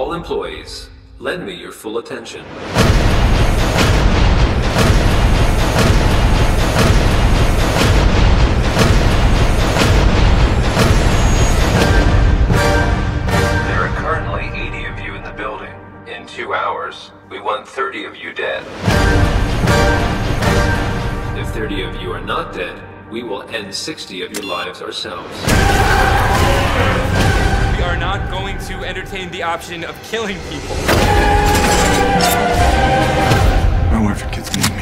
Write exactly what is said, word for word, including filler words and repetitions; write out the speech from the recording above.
All employees, lend me your full attention. There are currently eighty of you in the building. In two hours, we want thirty of you dead. If thirty of you are not dead, we will end sixty of your lives ourselves. We are not going to entertain the option of killing people. My wife and kids need me.